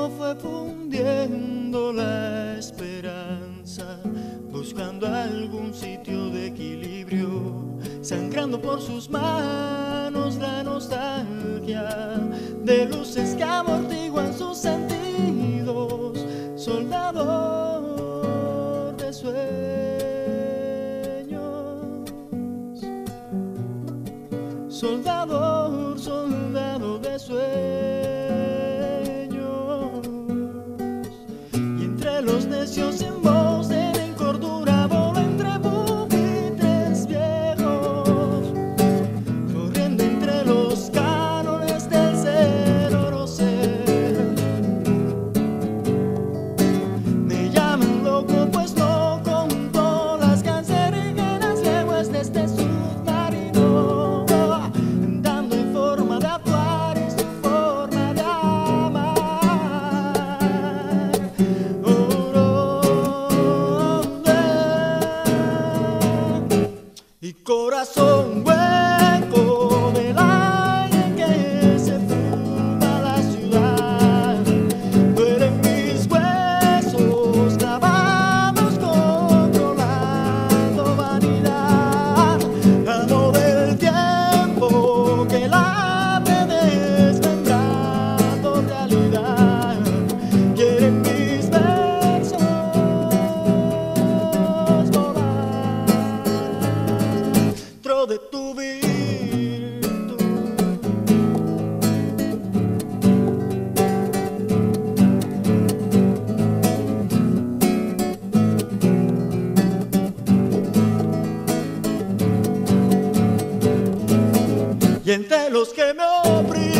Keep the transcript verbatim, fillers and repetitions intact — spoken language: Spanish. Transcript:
tiempo fue fundiendo la esperanza, buscando algún sitio de equilibrio, sangrando por sus manos la nostalgia de luces que amortiguan sus sentidos, soldador de sueños, soldador, soldado de sueños, y entre los necios sin voz de la incordura voló entre pupitres viejos, corriendo entre los cánones del ser oro ser. Me llaman loco pues no conto las cancerígenas leguas de este submarino, andando en forma de actuar y su forma de amar. Y corazón hueco del aire que se fuma la ciudad, duelen mis huesos clavados controlando vanidad, amo del tiempo que late desmembrando realidad, quieren mis versos volar dentro de tu virtud. Y entre los que me oprimen